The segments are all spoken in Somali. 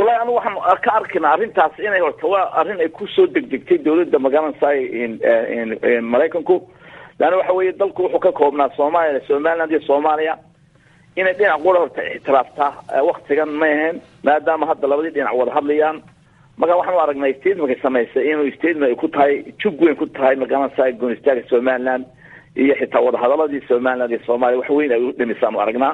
والله أنا وحن كأركنا أرين تاسين أي هرتوا أرين يكوسو دقتي دولة دمجان ساي إن ملاكنكو لأنه وحوي يضلكوا حكاكم Soomaaliya دي Soomaaliya إن الدين عقوله اعترافته وقت كان ماهن ما دام هذا لابد الدين عقوله هذليان ما كان وحنا أرجعنا يستيد ما كسماه إنه يستيد ما يكون هاي شوقين كنت هاي مكان ساي يكون يستاهل Soomaaliland يحتى وضع هذا دي Soomaaliya وحوينا لمسام أرجعنا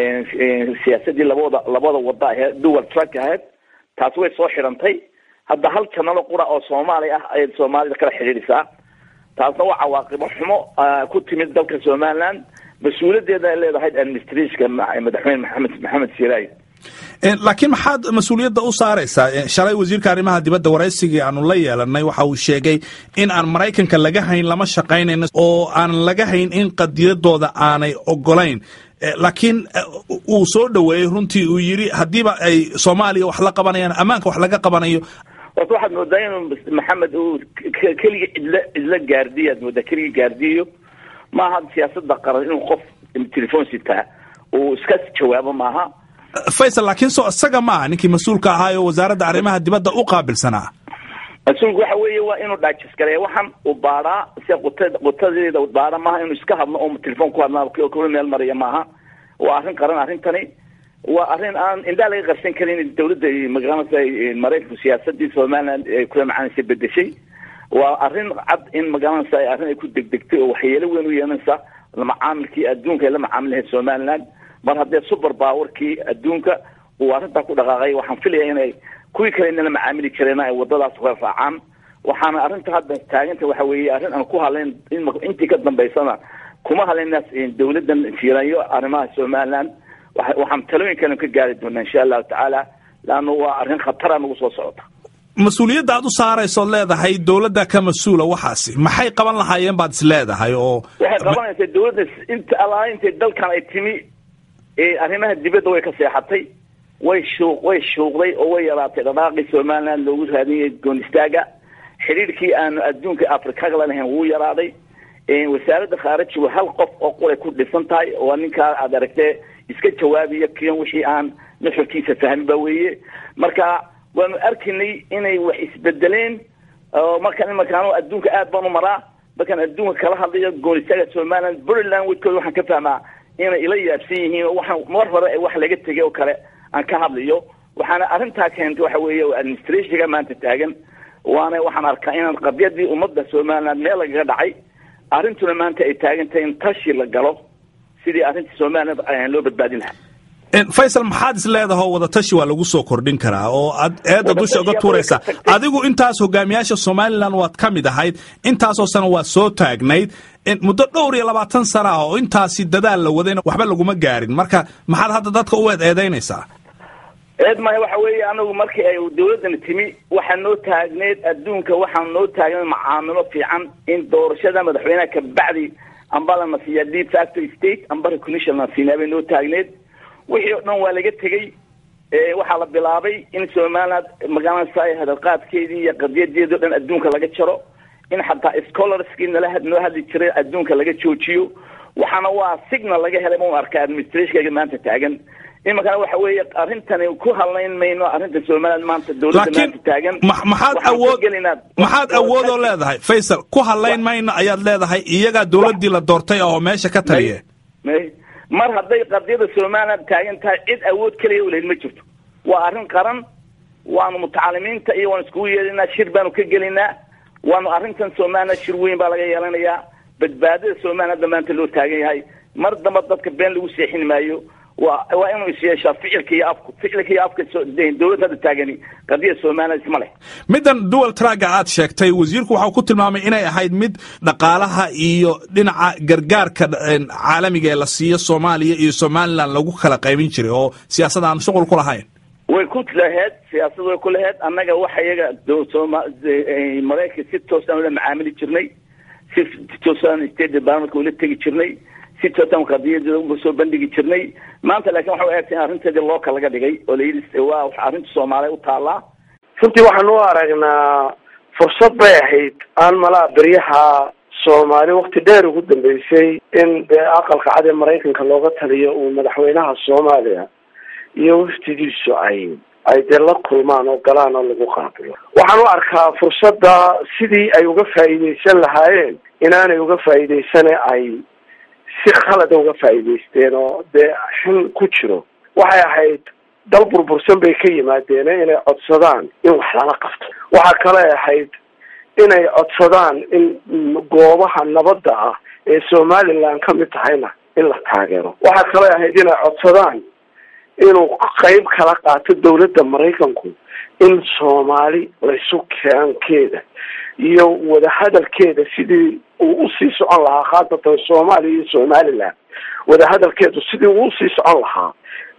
سياسة دي لبوضة وضعها دول تراك هاد تاسوي صوحرنتي هذا هل كان له قرى أو Soomaaliya كلا حريرسا تاسوا عواقب حمو كنت من دولة Soomaaliland مسؤولية هذا اللي راح administration كمع مدحوين محمد سيراي laakiin maxaad mas'uuliyadda u saaraysaa shalay wasiirka arrimaha dibadda waraysigii aanu la yeelanay waxa uu sheegay in aan Mareykanka laga hayn lama shaqaynayno oo aan laga hayn in qadiyadooda aanay ogolayn laakiin uu soo dhaweeyay runtii uu yiri hadiiba ay Soomaaliya wax la qabanayaan amaanka wax laga qabanayo waxaad moodaa inuu maxamed uu kaliya idla gaardiyad moodaa kaliya gaardiyo ma aha siyaasadda qaran inuu qof telefoon sitaa oo iska jawaabo maaha Faisal laakiin soo asaga ma ninkii mas'uulka ahaa oo wasaaradda arrimaha dibadda u qaabilsanaa mas'uulku waxa weeye waa inuu dhaajis gareeyo waxan u baaraa si qotadeeda u baara maaha inuu iska hadlo oo telefoon ku hadlaa oo meel mariya maaha waa arrin qaran arrintani waa arrin aan indha laga qarsan karin dawladda magaalada Mareykanka siyaasadii Soomaaliland ay ku macaanaysa bedeshay waa arrin cad in magaalada ay arrin ay ku degdegtay oo waxyeelo weyn u yeelanaysa macaamilkii adduunka la macaamilahay Soomaaliland mar haddii super powerkii adduunka uu arrinta ku dhaqaaqay waxaan filayaa inay kuwii kale inay macaamili kareen ay wadadaas ku raacaan waxaana arrinta hadda taaganta waxa weeye arrin aan ku haleyn intii ka dambeysana kuma haleynaas dawladdan fiirayo arrimaha Soomaaliland waxaan talooyin kale ka gaari doonaa insha Allah taala laano waa arrin khatar ah ugu soo socota mas'uuliyadda aad u saarayso leedahay dawladda ka mas'uula waxaasi maxay qaban lahaayeen baad is leedahay oo waxay qabanaysaa dawladda inta alaayinta dalkan ay timi arrimaha dibadda way ka seexatay way shuuqday oo way yaraatay dhaqaaqii Soomaaliland loogu raadiyay goonistaaga xiriirkii aan adduunka Afrika la lahayn wuu yaraaday wasaaradda khaarijiga hal qof oo qore ku dhisan tahay oo ninka aad aragtay iska jawaabiyo kiyan wixii aan nuxurkiisa fahmin weeye marka waanu arkinay inay wax isbedeleen oo markaan adduunka aad baan u maraa markaan adduunka kala hadlayo goonistaaga Soomaaliland Puntland wadkooda waxaan ka fahmaa inay ila yaabsan yihiin waxaan mar hore wax laga tagay oo kale aan ka hadlayo waxaana arrinta keentay waxa weeye administration-ka maanta taagan waxaan arkaa in qadiyadii ummadda Soomaaliland meel laga dhacay arrintuna maanta ay taagantahay in tashi la galo sidii arrinta Soomaaliland ay loo badbaadin lahaa Faisal maxaad is leedahay wada tashi waa lagu soo kordhin karaa oo aad dusha uga tuuraysa adigu intaas hogaamiyaasha Soomaaliland waad ka mid ahayd intaas oo sano waa soo taagnayd muddo dhowr iyo 20 sano oo intaasi dadaal la wadayna waxba laguma gaarin marka maxaad hadda dadka u eedeynaysaa ma waxa weeye anagu markii ay dawladdan timi waxa noo taagneed adduunka waxa noo taagneed macaamilo fiican in doorashada madaxweynaha ka bacdi ambala masiya de facto state ambara commission national noo taagneed wixii dhan waa laga tagay waxa la bilaabay in Soomaaliland magaalada ay hadalqaadkeedii iyo qadiyadeedu dhan adduunka laga jaro in xataa scholarskii noo hadli jiray adduunka laga joojiyo waxaana waa signal laga helay ma arka administration-ka maanta taagan in markaa waxa weeye arintani ku halayn mayno arrinta Soomaaliland maanta dawladda maanta taagan maxaad awood oo leedahay Faisal ku halayn mayno ayaad leedahay iyaga dawladdii la doortay oo meesha ka taliye mar hadday qadiyada Soomaaliland taagan tahay cid awood kaliya u leeyahay ma jirto waa arrin qaran waanu mutacalimiinta iyo waan isku yeelinaa shir baanu ka gelinaa waanu arrintan Soomaaliland shir weyn baa laga yeelanayaa badbaadada Soomaaliland maanta loo taagan yahay mar damba dadka been lagu seexin maayo waa inuu isyeeshaa ficilka iyo afka dawladda taagani qadiyada Soomaaliland isma leh midan dual track aad sheegtay wasiirku waxa uu ku tilmaamay inay ahayd mid dhaqaalaha iyo dhinaca gargaarka caalamiga ee la siiyo Soomaaliya iyo Somaliland lagu kala qaybin jiray oo siyaasad aan shuqul ku lahayn way ku lahayd siyaasad way ku lahayd annaga waxa iyaga Mareykanka si toos ah u macaamili jirnay si toos ah state department ula tagi jirnay si toos qadiyada ugu soo bandhigi jirnay maanta laakiin waxa ay tahay arrinteedii loo kala dhigay oo la yiri waa arrinta Soomaaliya u taala runtii waxaan u aragnaa fursad bay ahayd aan malaa bariyaha Soomaali waqti dheer ugu dambeysay in aqalka cad ee Mareykanka looga taliyo uu madaxweynaha Soomaaliya iyo waftigiisu ay ay dee la kulmaan oo galaan oo lagu qaabilo. waxaan u arkaa fursadda sidii ay uga faa'iidaysan lahaayeen inaanay uga faa'iidaysane ay si khalada uga faa'iidaysteen oo dee xin ku jiro. waxay ahayd dal burbursan bay ka yimaadeen inay codsadaan in wax lala qabto. waxaa kale ahayd inay codsadaan in goobaha nabadda ah ee somaliland ka mid tahayna in la taageero. waxaa kale ahayd inay codsadaan inuu qayb kala qaato dawladda maraykanku in soomaali laysu keenkeeda iyo wadahadalkeeda sidii uu usii socon lahaa, khaasatan soomaaliya iyo somaliland wadahadalkeedu sidii uu usii socon lahaa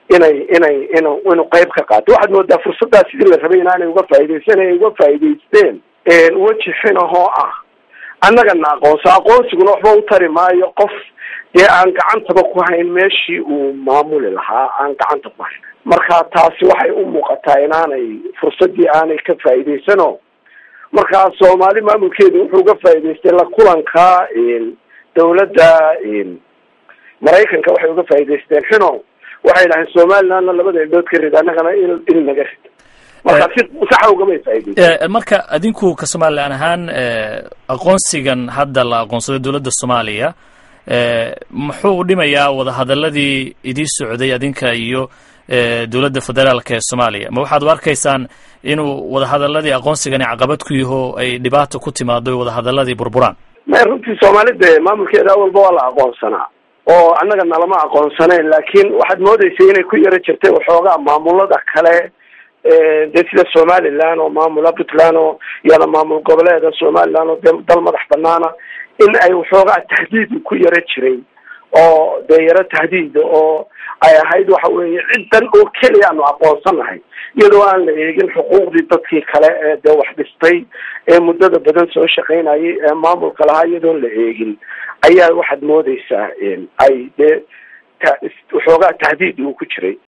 inuu qayb ka qaato. waxaad moodaa fursaddaas sidii la rabay inaanay uga faa'iidaysan ay uga faa'iidaysteen weji xinahoo ah annagana aqoonsiguna waxba u tari maayo qof dee aan gacantaba ku hayn meeshii uu maamuli lahaa aan gacanta ku hayn. marka taasi waxay u muuqataa inaanay fursaddii aanay ka faa'iidaysano. markaa soomaali maamulkeedu wuxuu uga faa'iidaystay la kulanka dawladda maraykanka waxay uga faa'iidaysteen xino. waxay dhahayn somalilandna labada indhood ka rid annagana il naga rid. marka si saxa ugamay faa'iidaysteen. marka adinku ka Soomaaliland ahaan aqoonsigan hadda la aqoonsaday dawladda Soomaaliya muxuu dhimayaa wadahadaladii idii socday adinka iyo dawladda federaalka ee Soomaaliya? ma waxaad u arkaysaan inuu wadahadaladii aqoonsigani caqabad ku yaho ay dhibaato ku timaado wadahadaladii burburaan? ma runtii Soomaalida maamulkeeda awalba waa la aqoonsanaa oo annaga nalama aqoonsanayn, laakiin waxaad moodaysay inay ku yara jirtay waxoogaa maamulada kale dee sida somaliland oo maamula puntland oo iyada maamul goboleeda somaliland oo dal madax banaana in ay waxoogaa tahdiid ku yara jiray oo dee yaro tahdiid oo ay ahayd waxa weeye ciddan oo keliya aanu aqoonsanahay iyadoo aan la eegin xuquuqdii dadkii kale ee dee wax dhistay ee muddada badan soo shaqaynayay ee maamulka lahaa iyadoon la eegin ayaa waxaad moodaysaa ay dee waxoogaa tahdiid uu ku jiray.